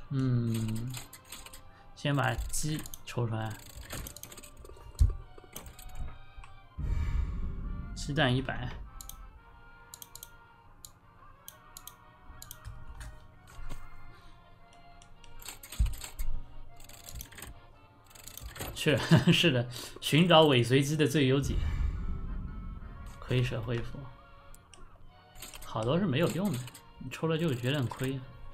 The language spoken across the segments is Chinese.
嗯，先把鸡抽出来，鸡蛋100。是的，寻找尾随机的最优解。亏舍恢复，好多是没有用的，你抽了就觉得很亏。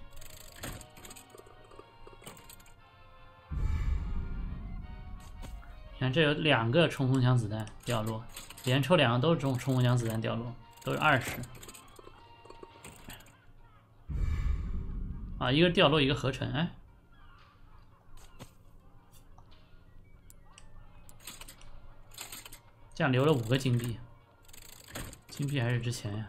你看这有2个冲锋枪子弹掉落，连抽2个都是冲锋枪子弹掉落，都是20。啊，一个掉落，一个合成，哎。这样留了5个金币，金币还是值钱呀。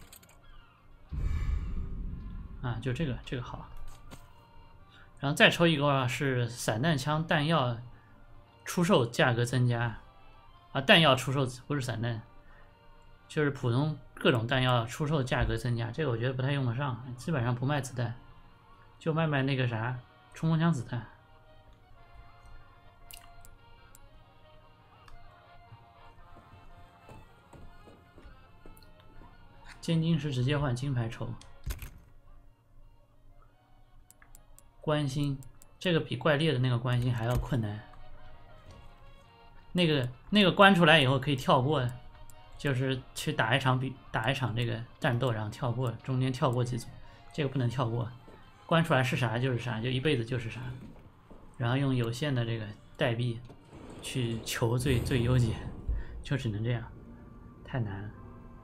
啊，就这个好。然后再抽一个的话是散弹枪弹药出售价格增加，啊，弹药出售不是散弹，就是普通各种弹药出售价格增加，这个我觉得不太用得上，基本上不卖子弹，就卖那个啥冲锋枪子弹。尖晶石直接换金牌抽。关心，这个比怪猎的那个关心还要困难。那个关出来以后可以跳过，就是去打一场这个战斗，然后跳过，中间跳过几组，这个不能跳过。关出来是啥就是啥，就一辈子就是啥。然后用有限的这个代币去求最优解，就只能这样，太难了。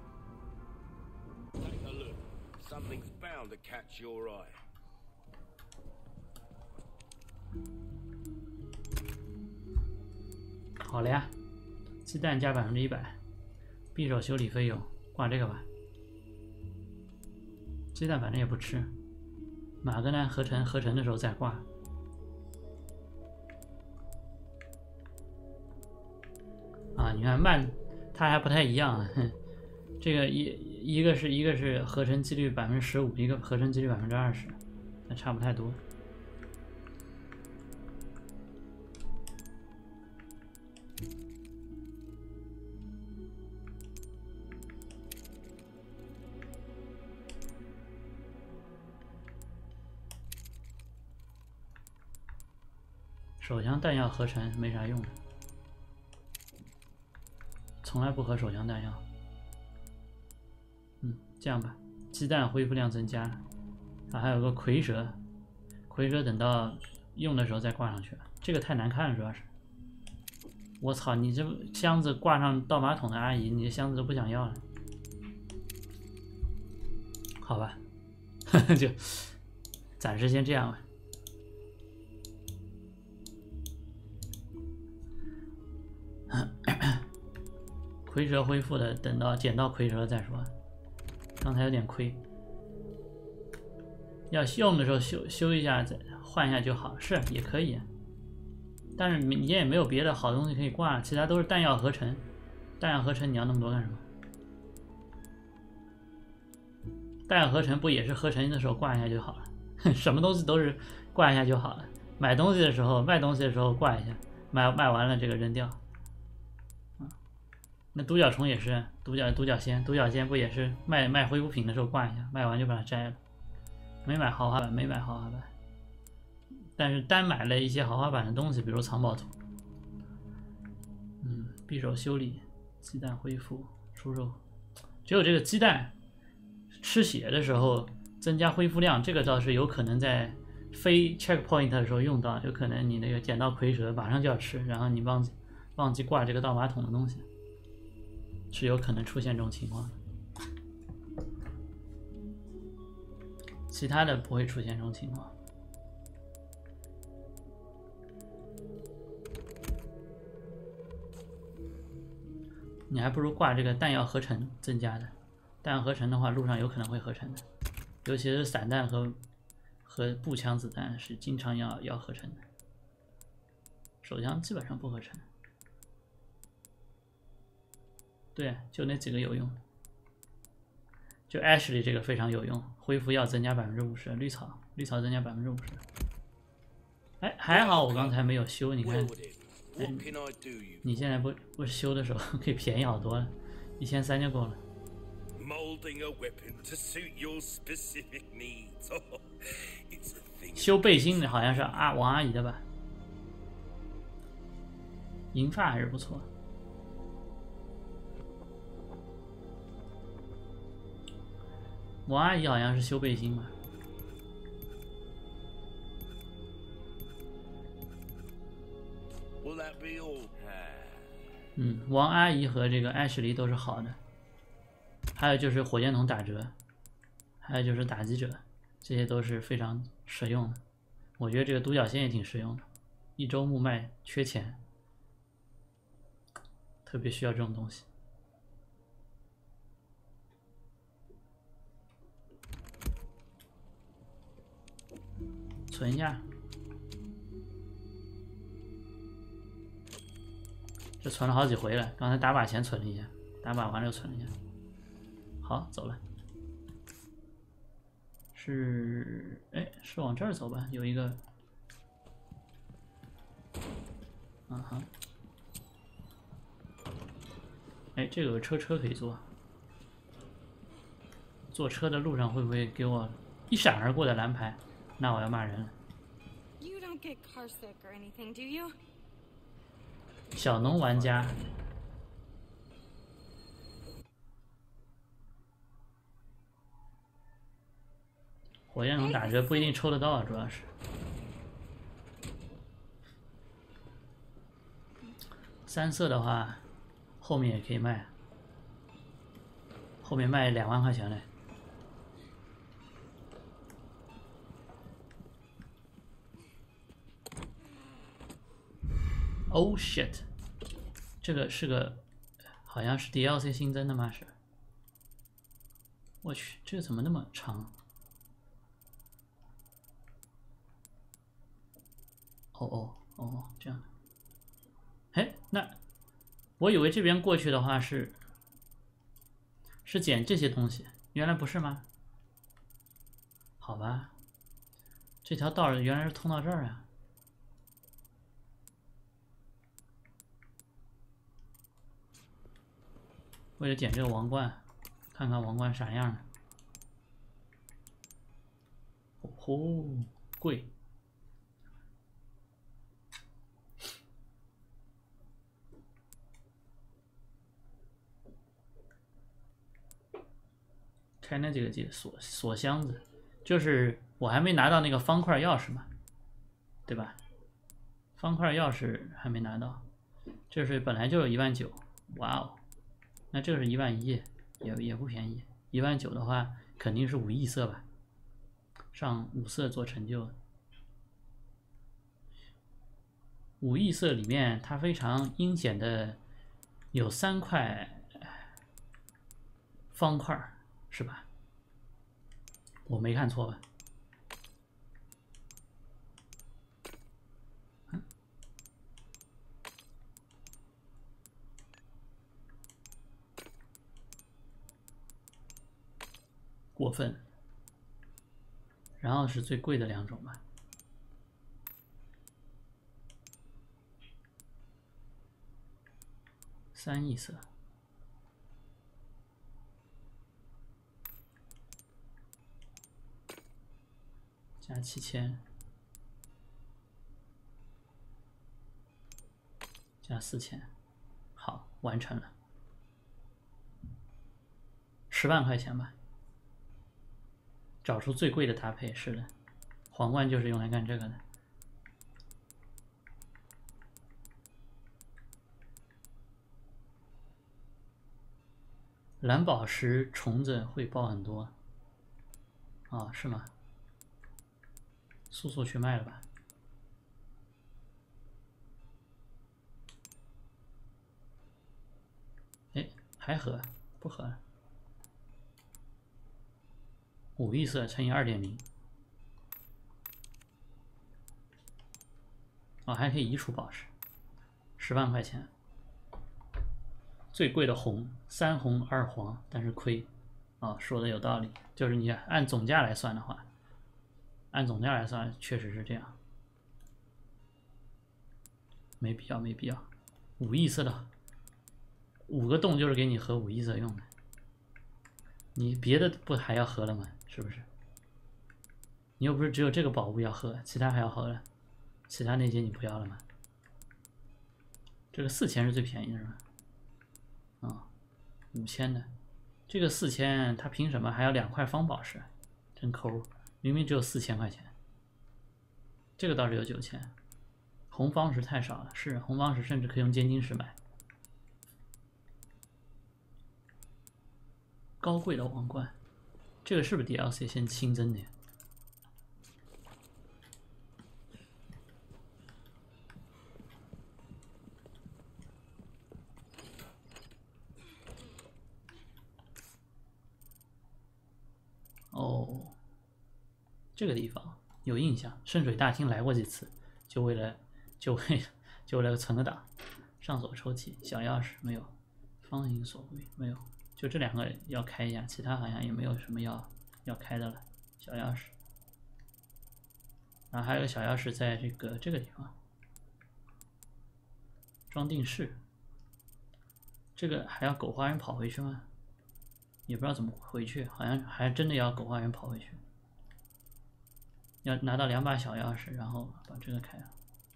好了呀，鸡蛋加100%，匕首修理费用挂这个吧。鸡蛋反正也不吃，马格南合成的时候再挂。啊，你看慢，它还不太一样啊。这个一个是合成几率15%，一个合成几率20%，那差不太多。手枪弹药合成没啥用的，从来不合手枪弹药。这样吧，鸡蛋恢复量增加，啊，还有个蝰蛇，蝰蛇等到用的时候再挂上去了。这个太难看了，主要是。我操，你这箱子挂上倒马桶的阿姨，你这箱子都不想要了。好吧，就暂时先这样吧。蝰蛇恢复的，等到捡到蝰蛇再说。刚才有点亏，要用的时候修一下，再换一下就好，是也可以。但是你也没有别的好东西可以挂，其他都是弹药合成。弹药合成你要那么多干什么？弹药合成不也是合成的时候挂一下就好了？什么东西都是挂一下就好了。买东西的时候、卖东西的时候挂一下，卖完了这个扔掉。那独角虫也是，独角仙不也是卖恢复品的时候挂一下，卖完就把它摘了。没买豪华版，但是单买了一些豪华版的东西，比如藏宝图。匕首修理，鸡蛋恢复，出售。只有这个鸡蛋吃血的时候增加恢复量，这个倒是有可能在非 checkpoint 的时候用到，有可能你那个捡到蝰蛇马上就要吃，然后你忘记挂这个倒马桶的东西。是有可能出现这种情况的，其他的不会出现这种情况。你还不如挂这个弹药合成增加的，弹药合成的话，路上有可能会合成的，尤其是散弹和步枪子弹是经常要合成的，手枪基本上不合成。对，就那几个有用，就 Ashley 这个非常有用， 恢复要增加50%，绿草增加50%。哎，还好我刚才没有修，你看，哎，你现在不是修的时候可以便宜好多了，1300就够了。修背心的好像是王阿姨的吧？银发还是不错。王阿姨好像是修背心吧？王阿姨和这个艾什莉都是好的，还有就是火箭筒打折，还有就是打击者，这些都是非常实用的。我觉得这个独角仙也挺实用的，一周目卖缺钱，特别需要这种东西。存一下，这存了好几回了。刚才打靶前存了一下，打靶完了又存了一下。好，走了。是往这儿走吧？有一个，哎，这个有车可以坐。坐车的路上会不会给我一闪而过的蓝牌？那我要骂人了。小农玩家，火箭筒打折不一定抽得到，主要是。3色的话，后面也可以卖，后面卖2万块钱嘞。Oh shit！ 这个是个，好像是 DLC 新增的吗？是。我去，这个怎么那么长？哦，这样。哎，那我以为这边过去的话是捡这些东西，原来不是吗？好吧，这条道原来是通到这儿啊。为了捡这个王冠，看看王冠啥样的。哦，贵。开那几个锁箱子，就是我还没拿到那个方块钥匙嘛，对吧？方块钥匙还没拿到，这是本来就有19000，哇哦！那这个是11000，也不便宜。19000的话，肯定是5异色吧？上5色做成就。5异色里面，它非常阴险的有3块方块，是吧？我没看错吧？过分。然后是最贵的2种吧。3异色。加7000，加4000，好，完成了。10万块钱吧。找出最贵的搭配，是的，皇冠就是用来干这个的。蓝宝石虫子会爆很多。哦，是吗？速去卖了吧。哎，还合？不合了。5异色乘以2.0。哦，还可以移除宝石。10万块钱。最贵的红，3红2黄，但是亏。 哦，说的有道理，就是你按总价来算的话，按总价来算确实是这样，没必要，没必要。5异色的5个洞就是给你合5异色用的，你别的不还要合了吗？是不是？你又不是只有这个宝物要合，其他还要合了，其他那些你不要了吗？这个4000是最便宜的是吧？啊，5000的，这个4000它凭什么还要2块方宝石？真抠，明明只有4000块钱。这个倒是有9000，红方石太少了，是红方石甚至可以用尖晶石买。高贵的王冠，这个是不是 DLC 先新增的呀？哦，这个地方有印象，圣水大厅来过几次，就为了存个档。上锁抽屉，小钥匙没有，方形锁柜没有，就这2个要开一下，其他好像也没有什么要开的了。小钥匙，然后还有个小钥匙在这个地方，装订室。这个还要狗花园跑回去吗？也不知道怎么回去，好像还真的要狗花园跑回去。要拿到2把小钥匙，然后把这个开了。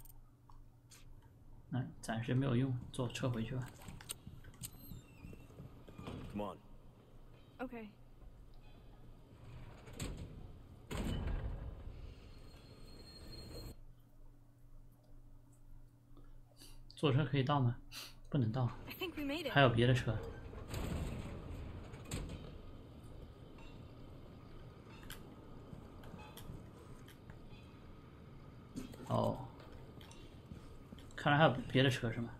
那暂时没有用，坐车回去吧。 Come on. Okay. 坐车可以到吗？不能到， I think we made it. 还有别的车。哦，看来还有别的车是吗？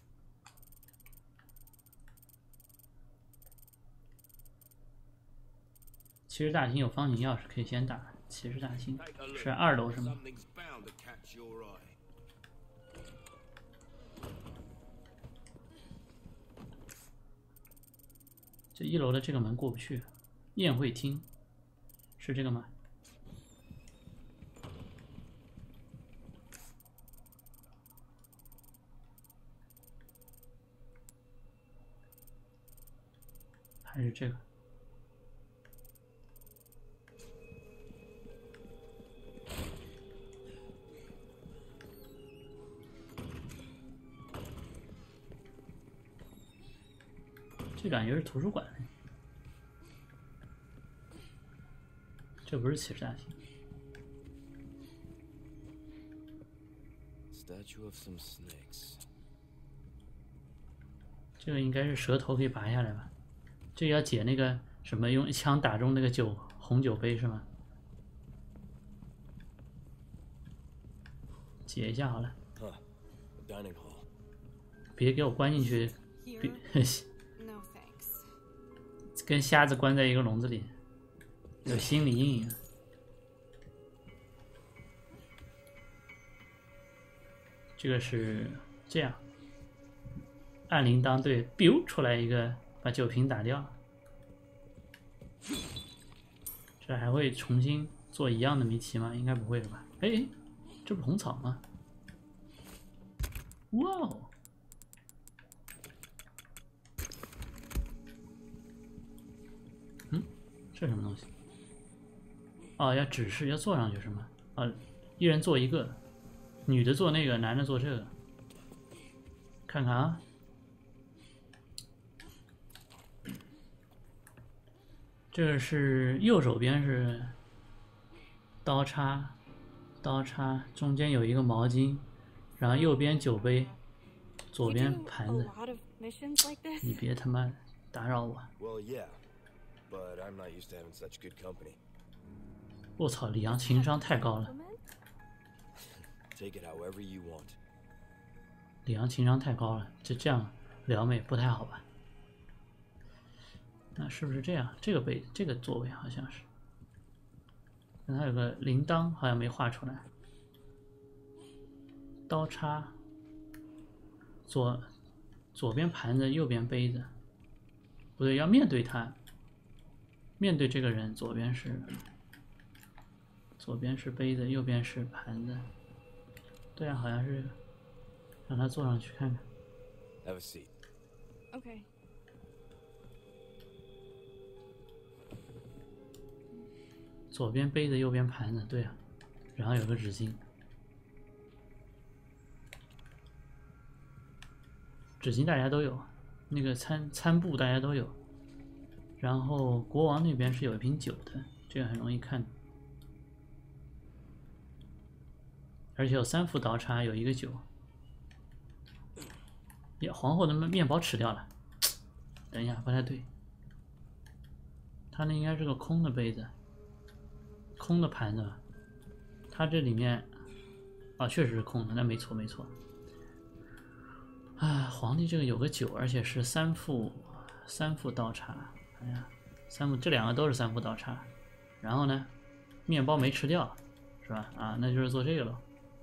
骑士大厅有方形钥匙，可以先打。骑士大厅是2楼是吗？ Something's bound to catch your eye. 这1楼的这个门过不去。宴会厅是这个吗？还是这个？这感觉是图书馆。这不是骑士大厅。 Statue of some snakes. 这个应该是舌头可以拔下来吧？这个要解那个什么，用枪打中那个红酒杯是吗？解一下好了。 Huh. The dining hall. 别给我关进去， Here? 别 No thanks. 跟瞎子关在一个笼子里，有心理阴影。这个是这样，按铃铛对 ，biu 出来一个，把酒瓶打掉。这还会重新做一样的谜题吗？应该不会的吧？哎，这不是红草吗？哇哦！这什么东西？哦，要指示，要坐上去是吗？啊，一人坐一个，女的坐那个，男的坐这个。看看啊，这个是右手边是刀叉，中间有一个毛巾，然后右边酒杯，左 We 边 do 盘 a 子。 lot of missions like this. 你别他妈打扰我！ Well, yeah, but I'm not used to having such good company. 我操，李阳情商太高了， Compliment? Take it however you want. 李阳情商太高了，这样撩妹不太好吧？那是不是这样？这个座位好像是，但它有个铃铛，好像没画出来。刀叉，左边盘子，右边杯子，不对，要面对它。 面对这个人，左边是杯子，右边是盘子。对啊，好像是让他坐上去看看。 Have a seat. Okay. 左边杯子，右边盘子，对啊，然后有个纸巾，纸巾大家都有，那个餐布大家都有，然后国王那边是有一瓶酒的，这个很容易看，而且有3副刀叉，有一个酒。呀，皇后的面包吃掉了，等一下不太对，他那应该是个空的杯子。空的盘子，它这里面啊确实是空的，那没错没错。啊，皇帝这个有个酒，而且是三副刀叉，哎呀，这2个都是3副刀叉。然后呢，面包没吃掉，是吧？啊，那就是做这个了。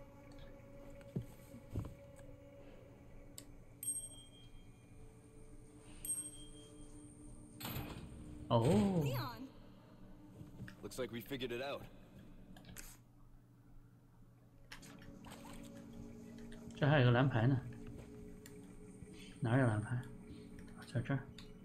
哦。 Leon. Looks like we figured it out. 这还有个蓝牌呢，哪有蓝牌？在这儿。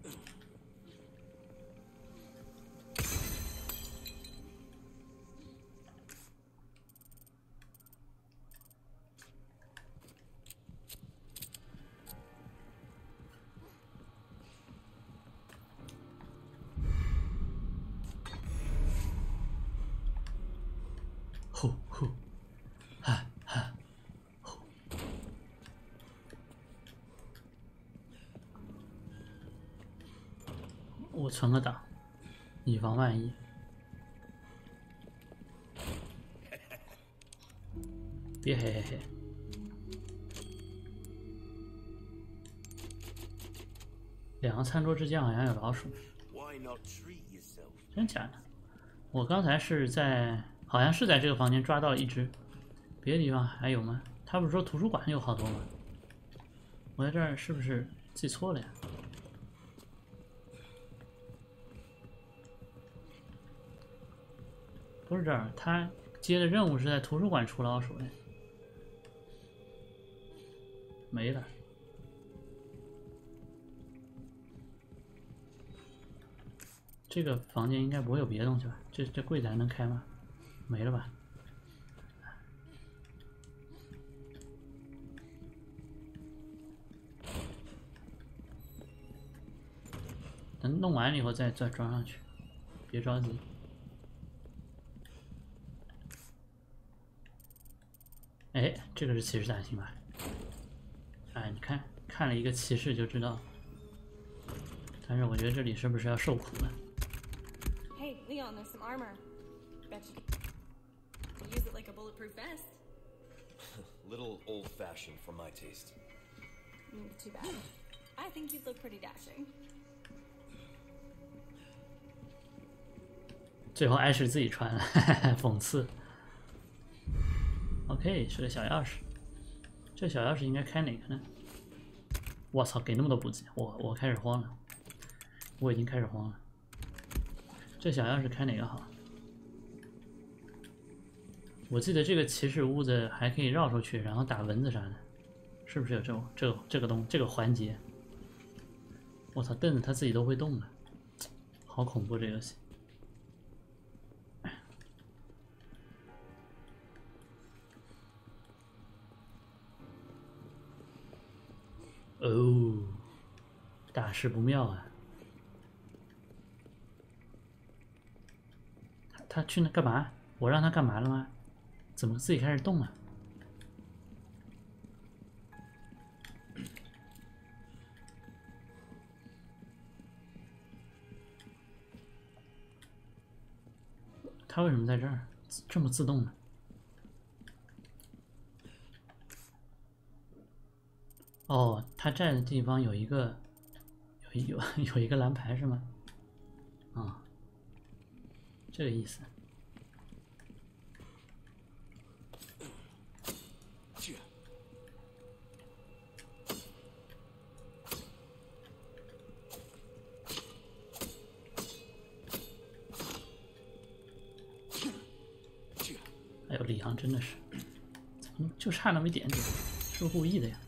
呼呼，哈哈，呼。我存个档，以防万一。别嘿嘿嘿。2个餐桌之间好像有老鼠。 Why not treat yourself? 真假的？我刚才是在，好像是在这个房间抓到了一只，别的地方还有吗？他不是说图书馆有好多吗？我在这儿是不是记错了呀？不是这儿，他接的任务是在图书馆出老鼠的，没了。 这个房间应该不会有别的东西吧？这柜子还能开吗？没了吧？等弄完了以后再装上去，别着急。哎，这个是骑士大厅吧？哎，你看了一个骑士就知道。但是我觉得这里是不是要受苦了？ Hey, Leon, there's some armor. Bet you could use it like a bulletproof vest. Little old-fashioned for my taste. Too bad. I think you'd look pretty dashing. 最后艾什自己穿了，讽刺。OK， 是个小钥匙。这小钥匙应该开哪个呢？我操，给那么多补给，我开始慌了，我已经开始慌了。这小钥匙开哪个好？我记得这个骑士屋子还可以绕出去，然后打蚊子啥的，是不是有这个环节？我操，凳子它自己都会动了，好恐怖这游戏。哦，大事不妙啊！他去那干嘛？我让他干嘛了吗？怎么自己开始动了？他为什么在这儿这么自动呢？哦，他站的地方有一个蓝牌是吗？啊，这个意思。 呦，李阳真的是，怎么就差那么一点点？是不是故意的呀？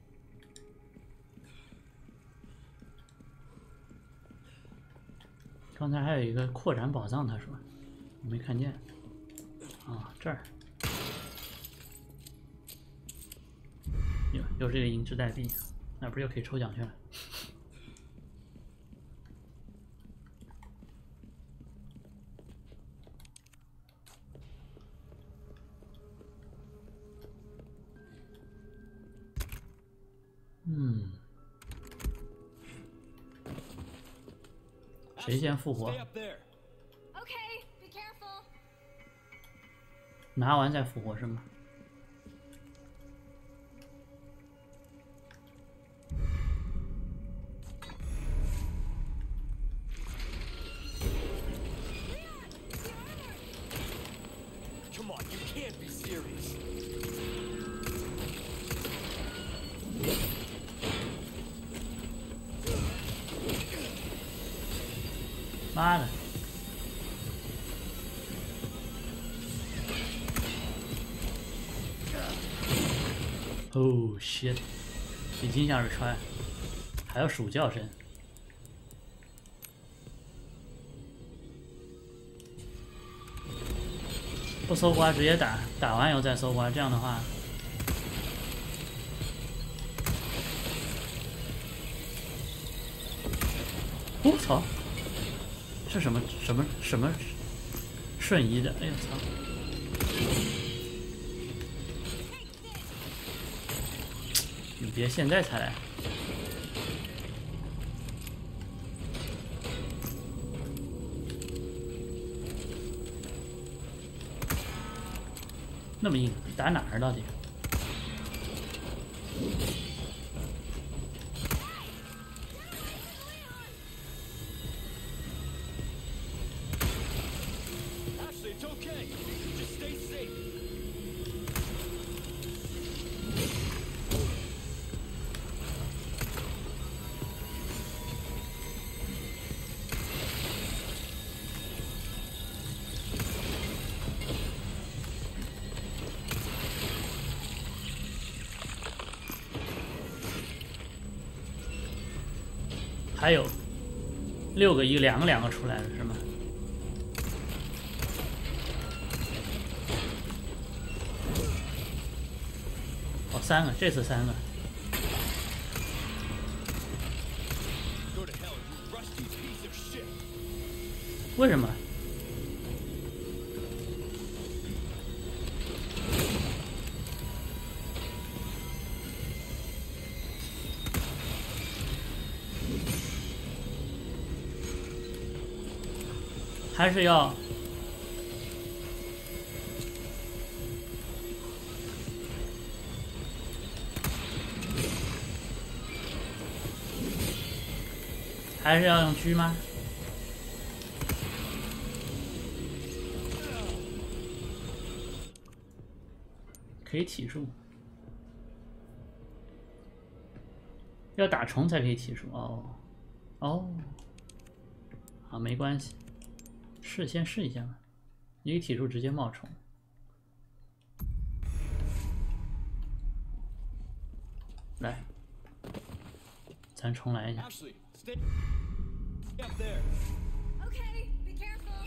刚才还有一个扩展宝藏，他说我没看见。啊，这儿有这个银质代币，那不是又可以抽奖去了？嗯，谁先复活？ Stay up there. Okay, be careful. 拿完再复活是吗？ Come on, you can't be serious. 妈的！Oh shit！ 已经想 retry， 还要鼠叫声。不搜刮直接打，打完以后再搜刮，这样的话，我操！是什么瞬移的？哎呀操！你别现在才来。那么硬，打哪儿到底？ Ashley, it's okay. Just stay safe. 还有6个1个2个2个出来了是吗？哦，3个，这次3个。 Go to hell, you rusty piece of shit. 为什么？还是要用狙吗？可以体术，要打虫才可以体术哦。哦，好，没关系。 先试一下吧，一个体术直接冒虫。来，咱重来一下。 Ashley, stay up there. Okay, be careful.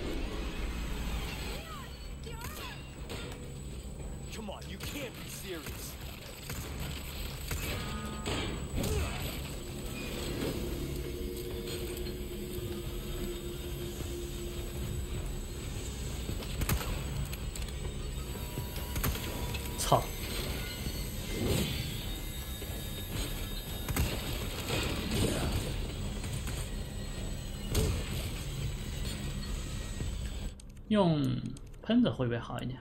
Leon, the armor. Come on, you can't be serious. 操！用喷子会不会好一点？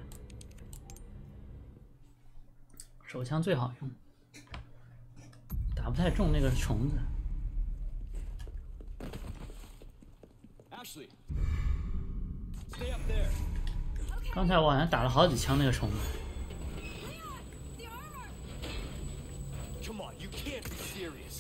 手枪最好用，打不太中那个虫子。 Ashley, stay up there. 刚才我好像打了好几枪那个虫子。 Leon, the armor. Come on, you can't be serious.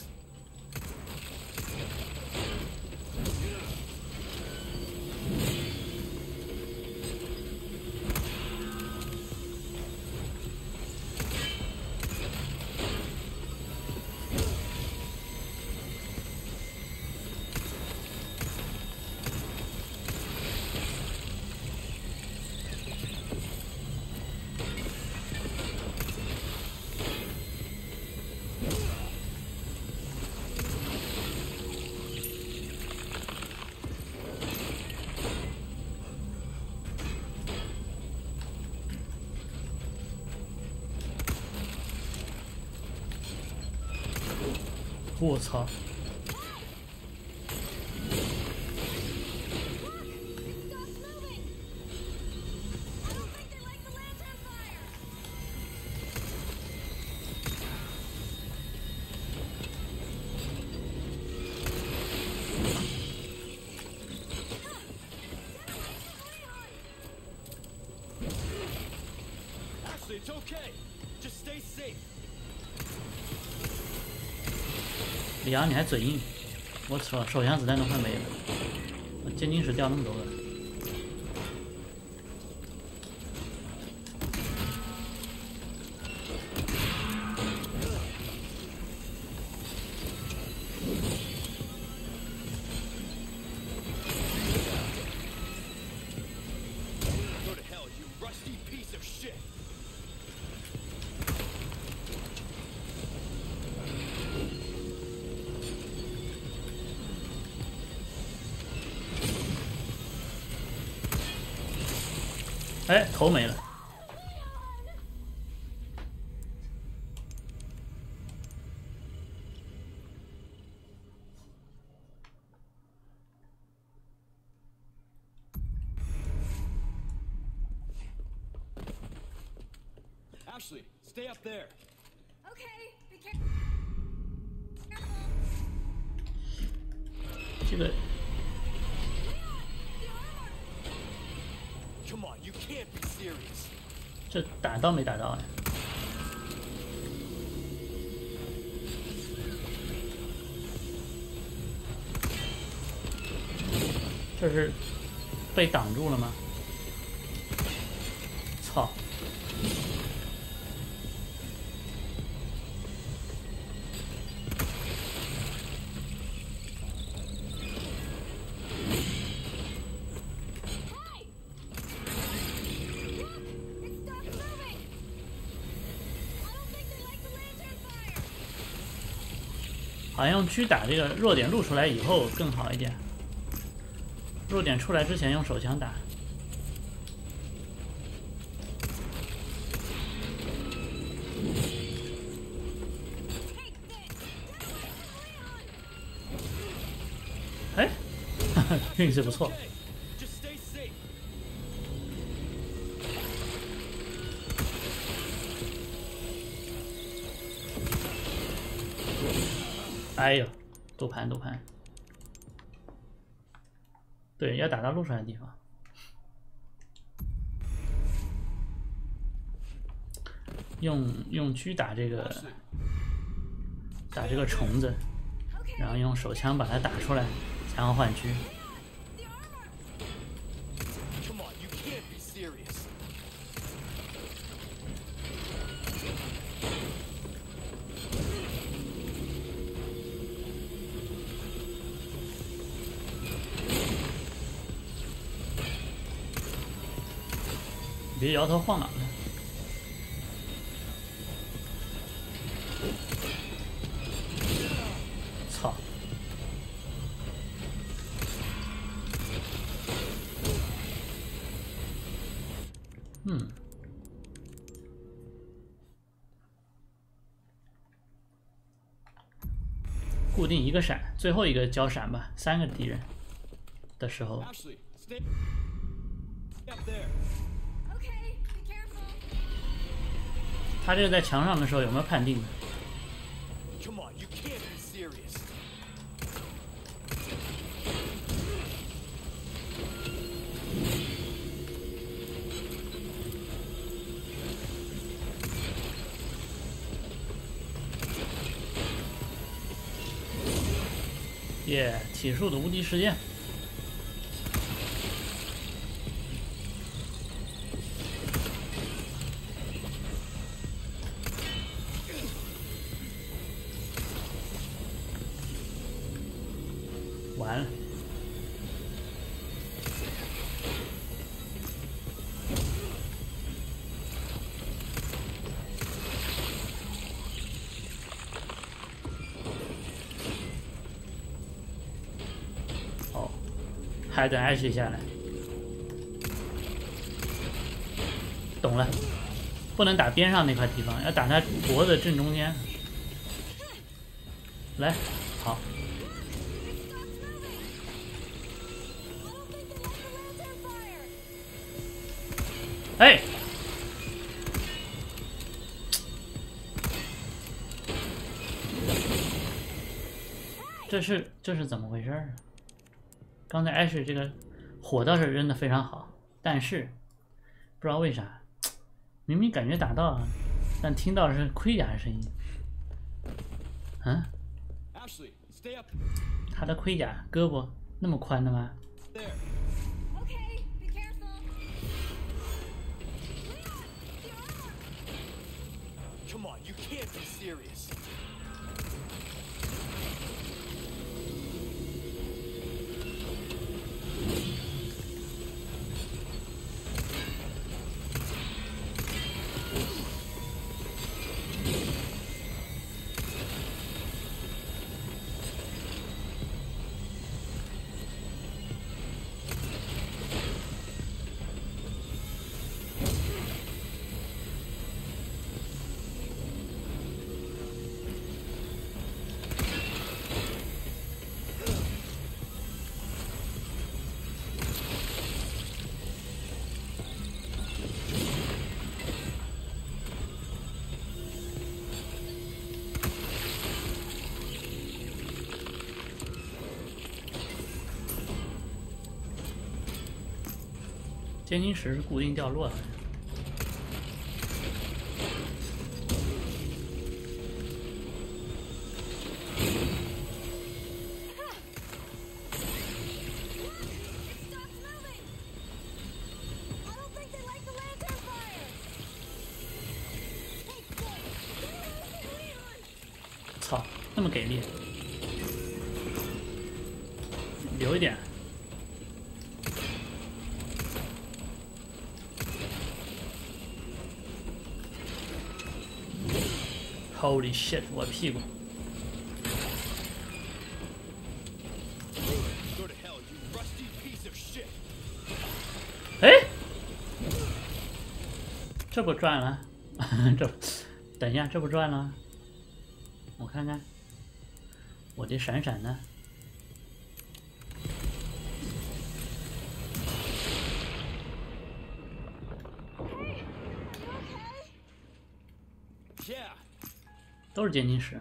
我操！ It's okay. Just stay safe. 里昂，你还嘴硬！我操，手枪子弹都快没了，我监禁室掉那么多个。 Go to hell, you rusty piece of shit. 哎，头没了。 Ashley, stay up there. Okay, be careful. 这个 Come on, you can't be serious. 这打到没打到呀？这是被挡住了吗？操！好像用狙打这个弱点露出来以后更好一点。弱点出来之前用手枪打。哎，运气不错。 Just stay safe. 哎呦，赌盘赌盘，对，要打到露出来的地方。用狙打这个虫子，然后用手枪把它打出来，然后换狙。 Come on, you can't be serious. 你别摇头晃脑的。操！嗯。固定一个闪，最后一个交闪吧。3个敌人的时候。 Ashley, stay up there. Okay, be careful. 他这个在墙上的时候有没有判定？ Come on, you can't be serious. 耶，体术的无敌事件。完了。哦，还等Ashley下来。懂了，不能打边上那块地方，要打他脖子正中间。 来，好， 哎，这是怎么回事啊？刚才艾什这个火倒是扔的非常好，但是不知道为啥，明明感觉打到啊，但听到是盔甲的声音。嗯，他的盔甲胳膊那么宽的吗？ Okay, be careful. Leon, the armor! Come on, you can't be serious. 监听石是固定掉落的。操，那么给力，留一点。Holy shit！ 我屁股。哎，这不转了？这，等一下，这不转了？我看看，我这闪闪的。都是监听石。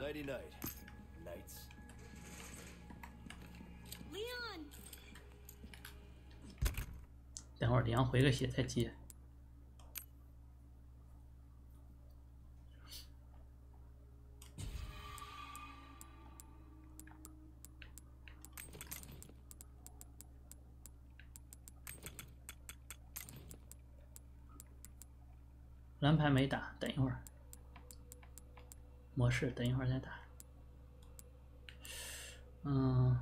等会儿梁回个血再接。蓝牌没打，等一会儿。模式等一会儿再打。嗯。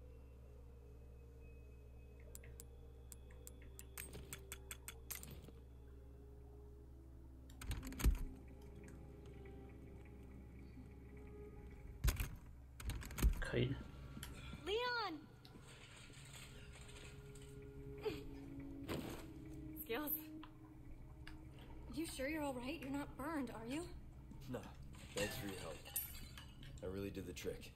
可以的。 Leon! Skills. You sure you're alright? You're not burned, are you? No, thanks for your help. I really did the trick.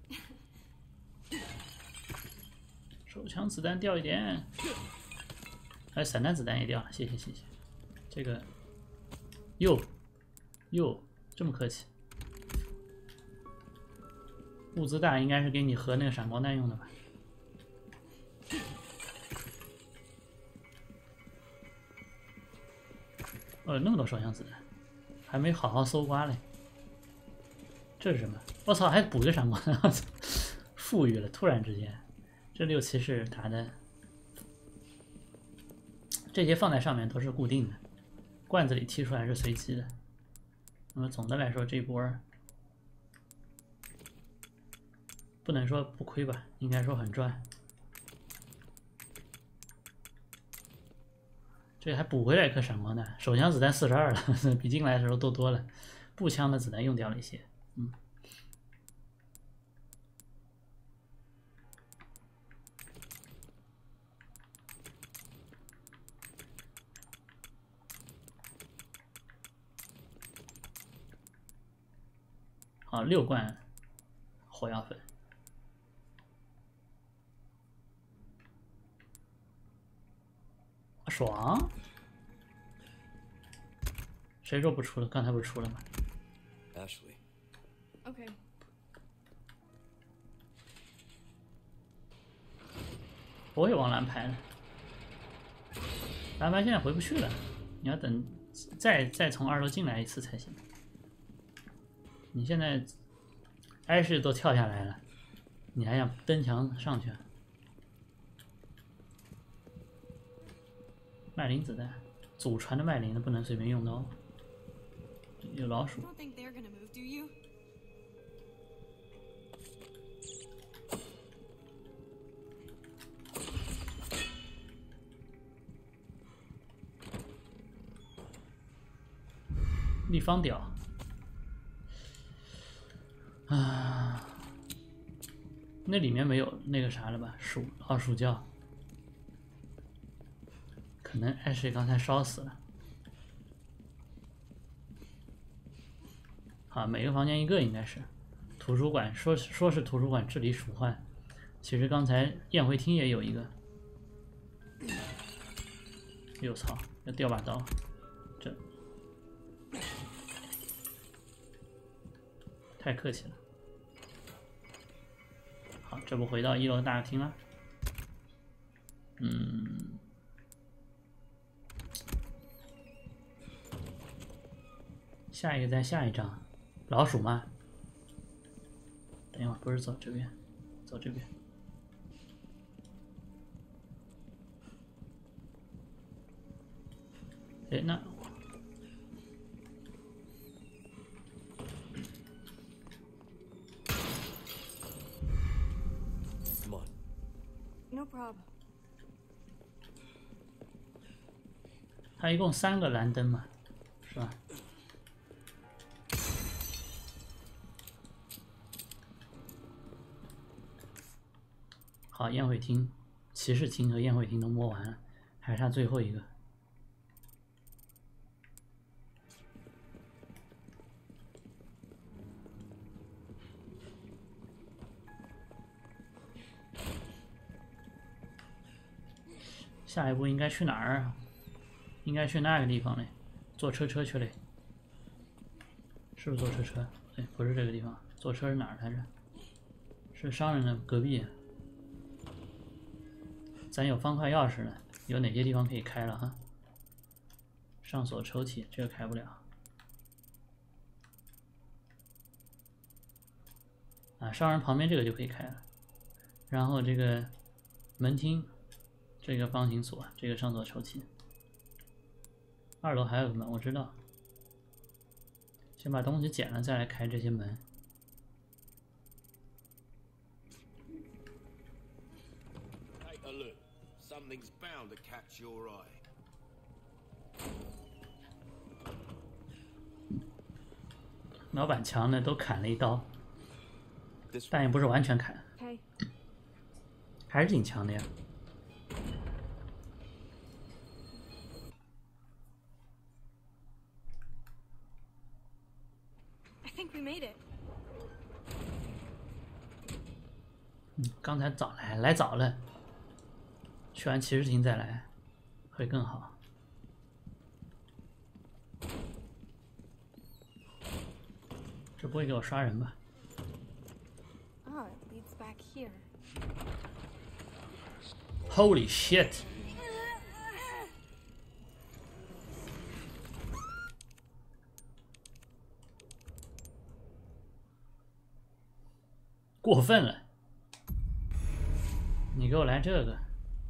手枪子弹掉一点，还有散弹子弹也掉了，谢谢谢谢。这个，哟，这么客气。物资大应该是给你和那个闪光弹用的吧？那么多手枪子弹，还没好好搜刮嘞。这是什么？我操，还补个闪光弹！富裕了，突然之间，这6骑士打的，这些放在上面都是固定的，罐子里踢出来是随机的。那么总的来说，这波不能说不亏吧，应该说很赚。这还补回来一颗闪光弹，手枪子弹42了，比进来的时候多了。步枪的子弹用掉了一些，好，6罐火药粉。爽！谁说不出了？刚才不是出了吗？ Ashley, Okay. 不会往蓝牌的，蓝牌现在回不去了，你要等再从2楼进来一次才行。你现在艾什都跳下来了，你还想蹬墙上去？麦林子弹，祖传的麦林的不能随便用到。有老鼠 You，don't think they're gonna move, do you? 立方屌啊！那里面没有那个啥了吧？老鼠叫，可能艾水刚才烧死了。好，每个房间一个应该是。图书馆说是图书馆治理鼠患，其实刚才宴会厅也有一个。哟操！要掉把刀，这太客气了。好，这不回到1楼大厅了。下一个在下一张，老鼠吗？等一会儿，不是走这边，走这边。哎，那 come on. No problem. 它一共3个蓝灯嘛，是吧？好，宴会厅、骑士厅和宴会厅都摸完了，还差最后一个。下一步应该去哪儿啊？应该去那个地方嘞，坐车去嘞。是不是坐车？对，不是这个地方，坐车是哪儿来着？是商人的隔壁。咱有方块钥匙了，有哪些地方可以开了哈？上锁抽屉，这个开不了。啊，商人旁边这个就可以开了。然后这个门厅，这个方形锁，这个上锁抽屉。2楼还有个门，我知道。先把东西捡了，再来开这些门。 Take a look. Something's bound to catch your eye. 老板强的都砍了一刀， This 但也不是完全砍， Okay. 还是挺强的呀。 I think we made it. 刚才早来早了，去完骑士厅再来会更好。这不会给我刷人吧？ Oh, it leads back here. Holy shit！ 过分了！你给我来这个，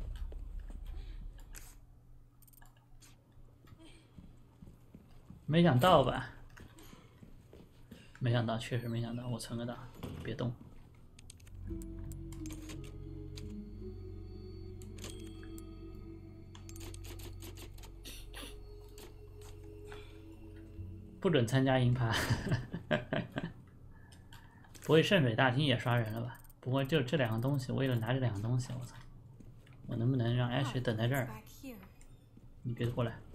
没想到吧？没想到，确实没想到。我存个档，别动。不准参加银盘。不会圣水大厅也刷人了吧？不过就这2个东西，为了拿这2个东西，我操！我能不能让 Ash 等在这儿？ Back here. 你别过来。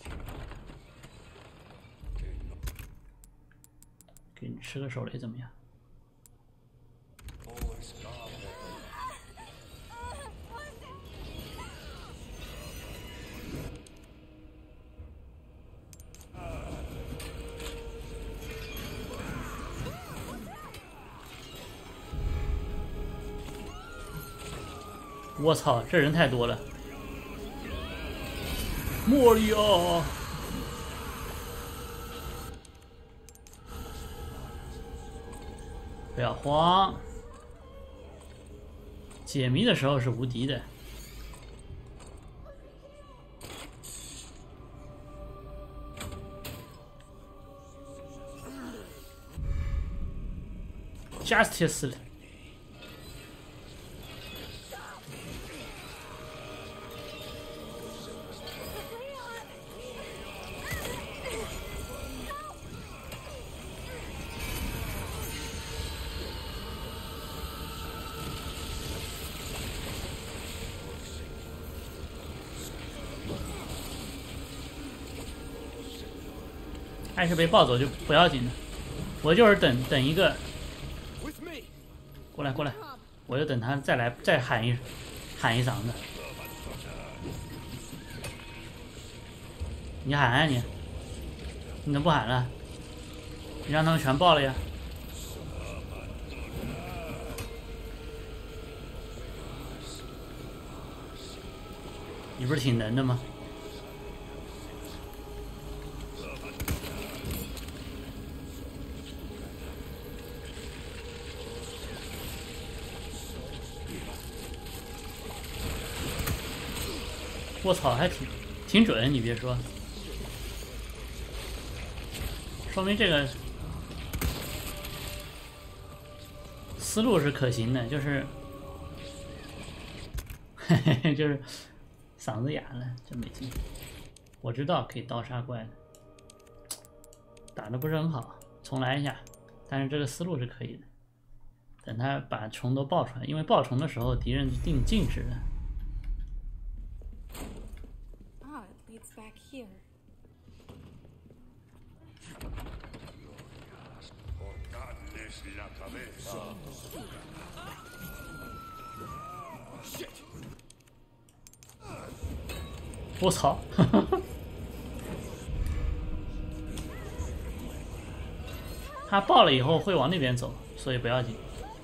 给你吃个手雷怎么样？ 我操，这人太多了！莫里奥，不要慌，解谜的时候是无敌的。Justice 了。艾是被抱走就不要紧了，我就是等一个。过来过来，我就等他再喊一嗓子。你喊啊你！你怎么不喊了？你让他们全爆了呀！你不是挺能的吗？我操，还挺准，你别说，说明这个思路是可行的，就是就是嗓子哑了，真没劲。我知道可以刀杀怪的，打的不是很好，重来一下。但是这个思路是可以的，等他把虫都爆出来，因为爆虫的时候敌人定静止的。 Back here. Shit! 我操！他爆了以后会往那边走，所以不要紧。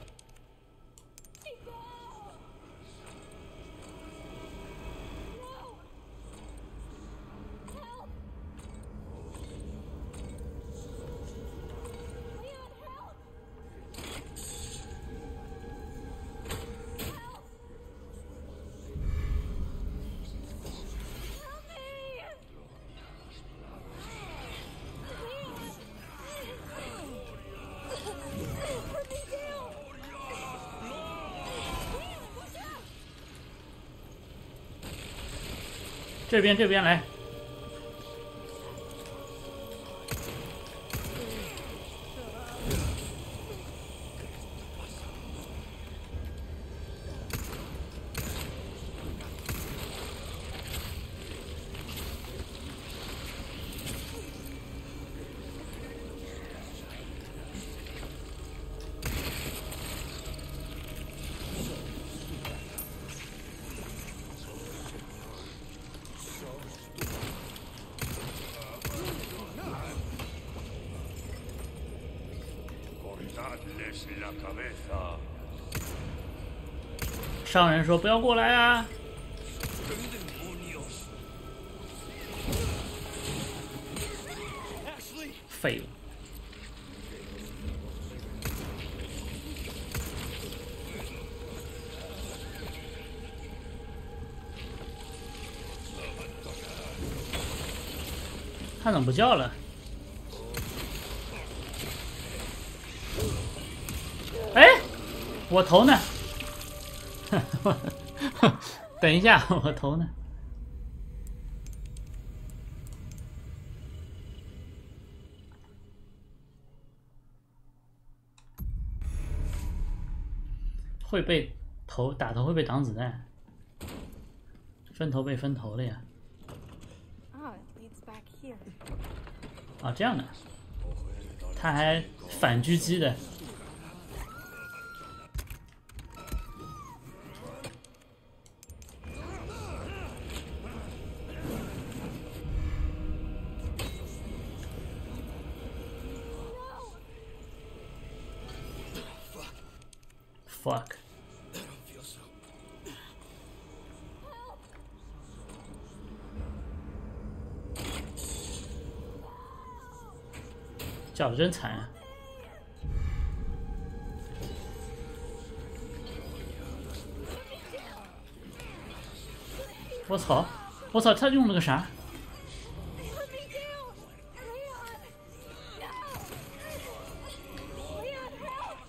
这边来，商人说不要过来啊！废物！他怎么不叫了？哎，我头呢？等一下，我头呢？会被打头会被挡子弹，分头被分头了呀。啊，这样的，他还反狙击的。fuck。 叫的真惨啊！我操！我操！他用了个啥？ Let me down! Leon! No! Leon, help!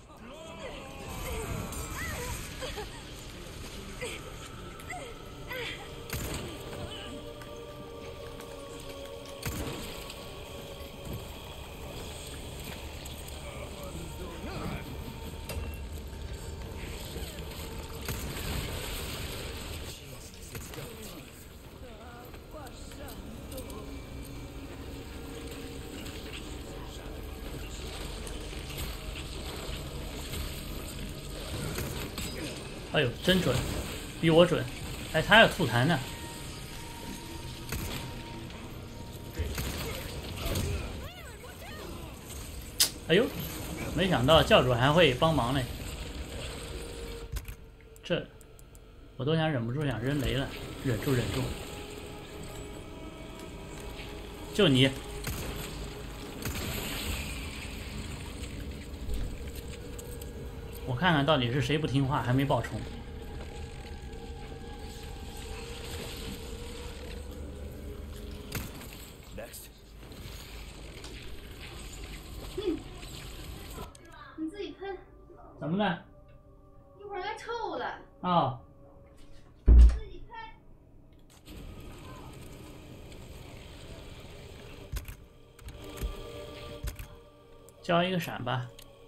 哎呦，真准，比我准！哎，他还有吐痰呢。哎呦，没想到教主还会帮忙嘞。这，我都想忍不住想扔雷了，忍住忍住。就你。 我看看到底是谁不听话，还没爆冲。 你自己喷。 怎么了？ 一会儿该臭了。 啊、哦。 自己喷。 交一个闪吧。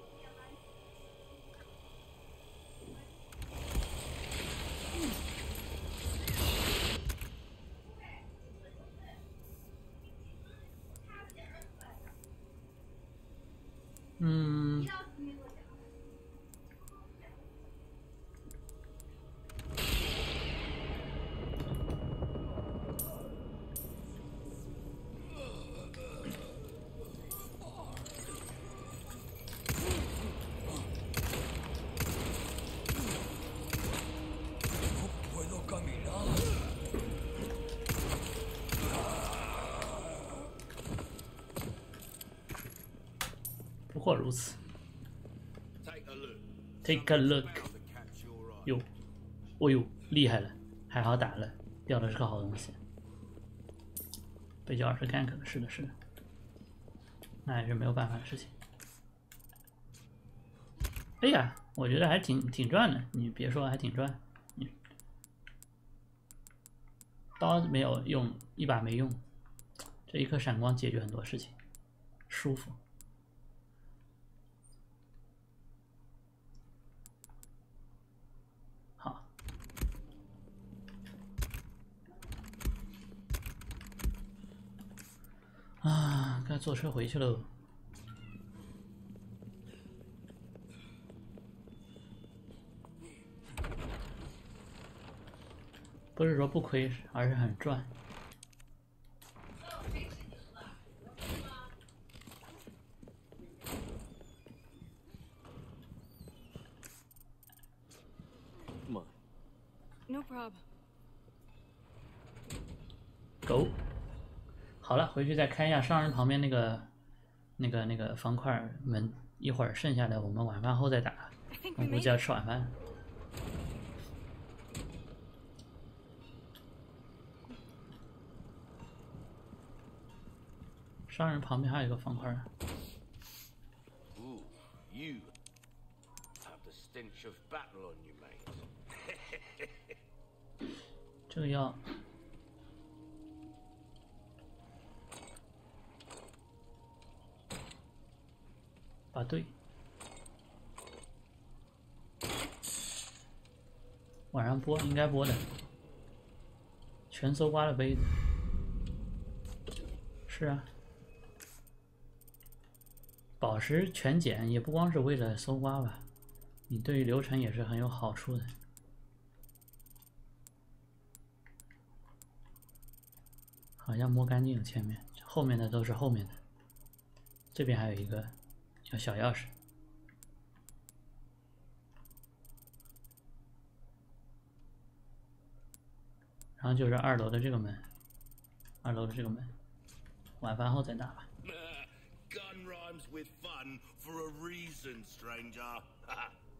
嗯，不过如此。 Take a look， 哟，哦呦，厉害了，还好打了，掉的是个好东西。被叫是干可是的，是的，那也是没有办法的事情。哎呀，我觉得还挺赚的，你别说，还挺赚。刀没有用，一把没用，这一颗闪光解决很多事情，舒服。 啊，该坐车回去喽。不是说不亏，而是很赚。 No problem. Go。好了，回去再开一下商人旁边那个方块门，一会儿剩下的我们晚饭后再打。我估计要吃晚饭。商人旁边还有一个方块。 Ooh, you have the stench of battle on you, mate. 这个要。 啊，对，晚上播应该播的，全搜刮了杯子。是啊，宝石全捡也不光是为了搜刮吧，你对于流程也是很有好处的。好像摸干净了前面，后面的都是后面的。这边还有一个。 有小钥匙，然后就是2楼的这个门，2楼的这个门，晚饭后再打吧。 Gun rhymes with fun for a reason, stranger.